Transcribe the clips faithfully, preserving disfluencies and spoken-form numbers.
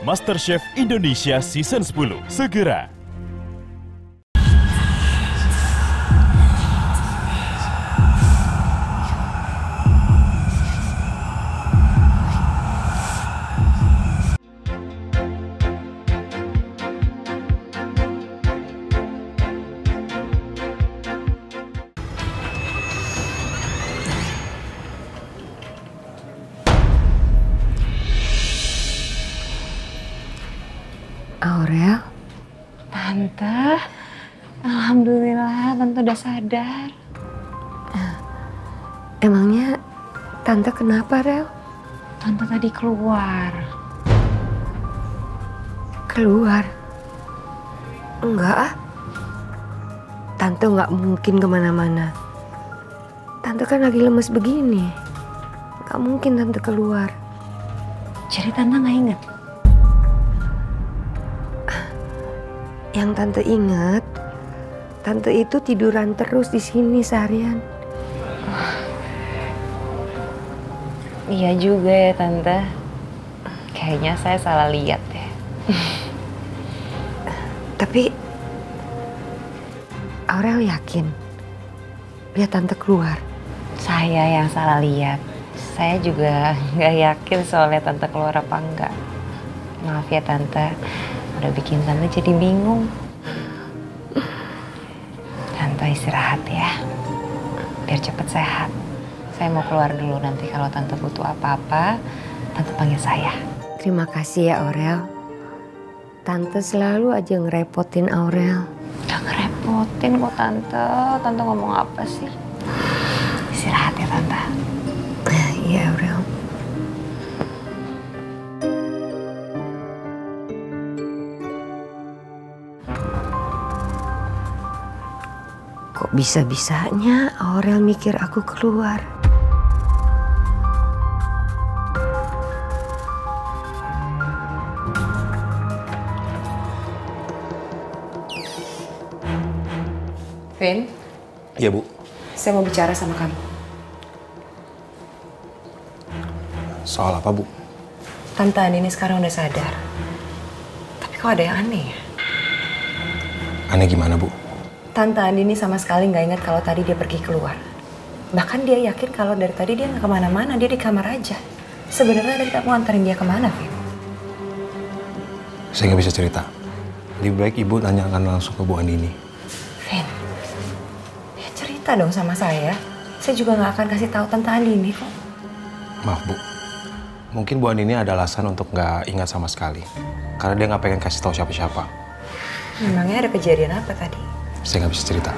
MasterChef Indonesia Season sepuluh. Segera. Aurel? Tante, alhamdulillah Tante udah sadar. Emangnya Tante kenapa, Rel? Tante tadi keluar. Keluar? Enggak ah. Tante nggak mungkin kemana-mana. Tante kan lagi lemes begini. Nggak mungkin Tante keluar. Jadi Tante nggak inget? Yang Tante ingat, Tante itu tiduran terus di sini seharian. Iya juga ya Tante. Kayaknya saya salah lihat ya. Tapi Aurel yakin lihat Tante keluar. Saya yang salah lihat. Saya juga nggak yakin soalnya Tante keluar apa enggak. Maaf ya Tante. Udah bikin Tante jadi bingung. Tante istirahat ya, biar cepet sehat. Saya mau keluar dulu, nanti kalau Tante butuh apa-apa, Tante panggil saya. Terima kasih ya Aurel. Tante selalu aja ngerepotin Aurel. Gak ngerepotin kok Tante. Tante ngomong apa sih? Istirahat ya Tante. Iya Aurel. Kok bisa-bisanya Aurel mikir aku keluar? Vin? Iya, Bu. Saya mau bicara sama kamu. Soal apa, Bu? Tante Andini sekarang udah sadar. Tapi kok ada yang aneh ya? Aneh gimana, Bu? Tante Andini sama sekali nggak ingat kalau tadi dia pergi keluar. Bahkan dia yakin kalau dari tadi dia nggak kemana-mana, dia di kamar aja. Sebenarnya tadi kamu antarin dia kemana, Vin? Saya nggak bisa cerita. Lebih baik Ibu tanyakan langsung ke Bu Andini. Vin, ya cerita dong sama saya. Saya juga nggak akan kasih tahu Tante Andini kok. Maaf, Bu. Mungkin Bu Andini ada alasan untuk nggak ingat sama sekali. Karena dia nggak pengen kasih tahu siapa-siapa. Memangnya ada kejadian apa tadi? Saya nggak bisa cerita.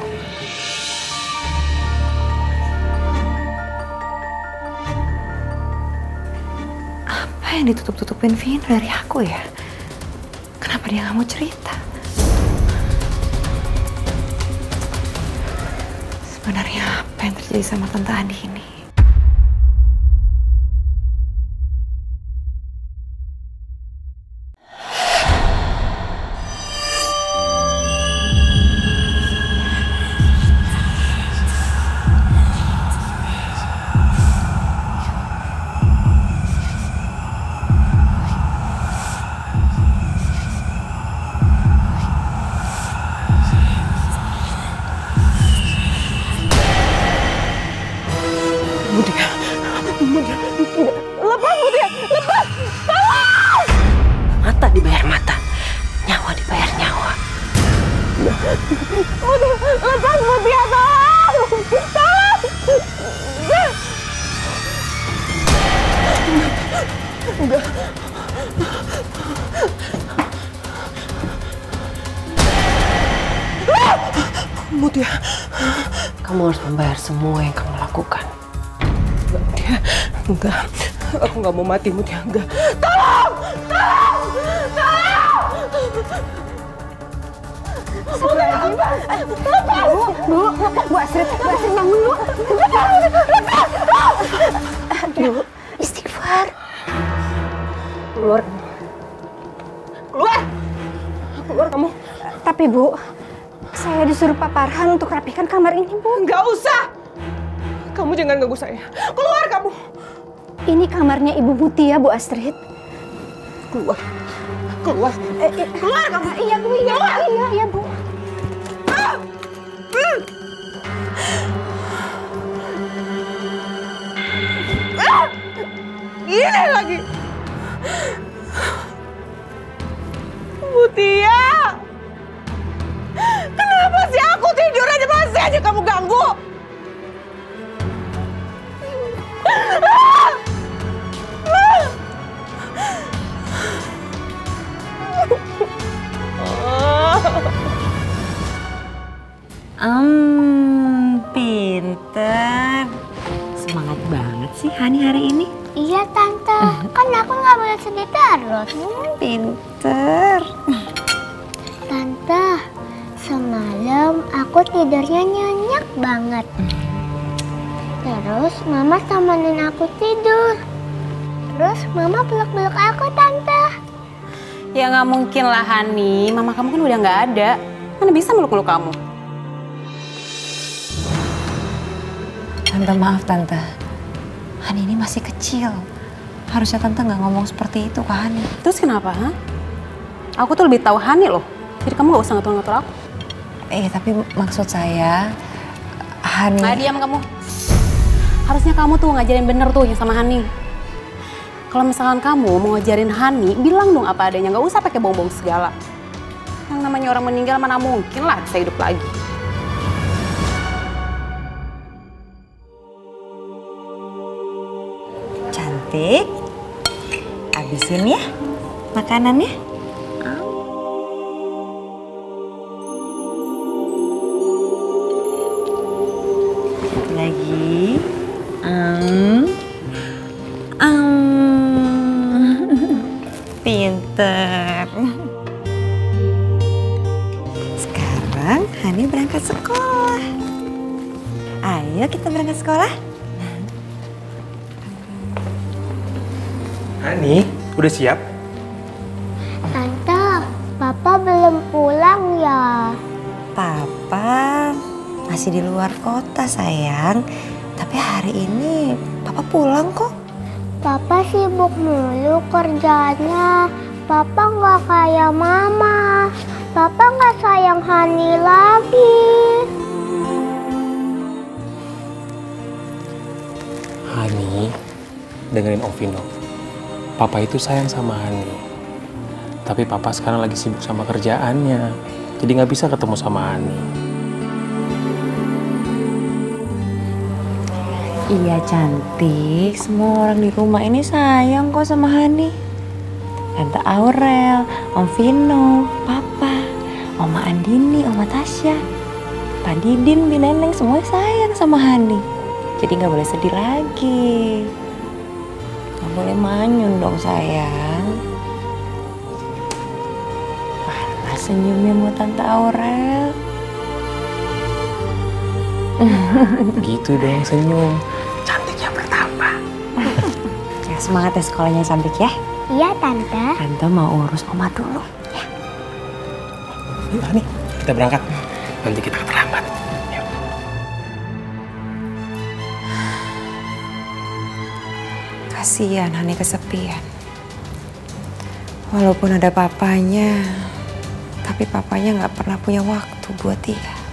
Apa yang ditutup-tutupin Vin dari aku ya? Kenapa dia nggak mau cerita? Sebenarnya apa yang terjadi sama Tante Andini? Mutia, Mutia, tidak. Lepas Mutia, lepas. Tolong! Mata dibayar mata, nyawa dibayar nyawa. Mutia, lepas Mutia, tolong! Tolong! Enggak. Mutia, kamu harus membayar semua yang kamu lakukan. Mutia, enggak. Aku nggak mau mati, Mutia, enggak. Tolong! Tolong! Tolong! Lepas! Lepas! Bu, Bu Astrid, Bu Astrid bangun, Bu. Lepas! Lepas! Bu, istighfar. Keluar. Keluar! Keluar kamu. Tapi Bu, saya disuruh Pak Farhan untuk rapikan kamar ini, Bu. Nggak usah! Kamu jangan ganggu saya. Keluar kamu! Ini kamarnya Ibu Mutia, Bu Astrid. keluar, keluar, eh, eh, keluar kamu. Iya Bu, iya, iya, iya Bu. Ah! Hmm. Ah! Gini lagi. Mutia, kenapa sih aku tidur aja masih aja kamu ganggu? Hmm, pinter. Semangat banget sih Hani hari ini. Iya Tante, kan aku nggak boleh sedih terus. Hmm, pinter. Tante, semalam aku tidurnya nyenyak banget. Terus Mama temenin aku tidur. Terus Mama peluk-peluk aku Tante. Ya nggak mungkin lah Hani, mama kamu kan udah nggak ada. Mana bisa meluk-meluk kamu? Tante maaf Tante. Hani ini masih kecil. Harusnya Tante nggak ngomong seperti itu ke Hani. Terus kenapa, ha? Aku tuh lebih tahu Hani loh. Jadi kamu nggak usah ngatur-ngatur aku. Eh tapi maksud saya Hani. Nah, diam kamu. Harusnya kamu tuh ngajarin bener tuh yang sama Hani. Kalau misalkan kamu mau ngajarin Hani, bilang dong apa adanya. Nggak usah pakai bohong-bohong segala. Yang namanya orang meninggal mana mungkin lah bisa hidup lagi. Cantik. Habisin ya makanannya. Satu lagi. Um. Um. Pinter. Sekarang Hani berangkat sekolah. Ayo kita berangkat sekolah. Hani, udah siap? Tante, Papa belum pulang ya? Papa masih di luar kota sayang. Tapi hari ini Papa pulang kok. Papa sibuk mulu kerjanya. Papa nggak kayak Mama. Papa nggak sayang Hani lagi. Hani, dengerin Om Vino. Papa itu sayang sama Hani. Tapi Papa sekarang lagi sibuk sama kerjaannya. Jadi nggak bisa ketemu sama Hani. Iya cantik, semua orang di rumah ini sayang kok sama Hani. Tante Aurel, Om Vino, Papa, Oma Andini, Oma Tasya, Pak Didin, Bi Neneng, semua sayang sama Hani. Jadi nggak boleh sedih lagi. Nggak boleh manyun dong sayang. Mana senyumnya buat Tante Aurel? Gitu dong senyum. Cantiknya bertambah. Ya semangat ya sekolahnya cantik ya. Iya Tante. Tante mau urus Oma dulu. Ya. Yuk Hani, kita berangkat. Nanti kita terlambat. Yuk. Kasihan Hani kesepian. Walaupun ada papanya, tapi papanya nggak pernah punya waktu buat dia.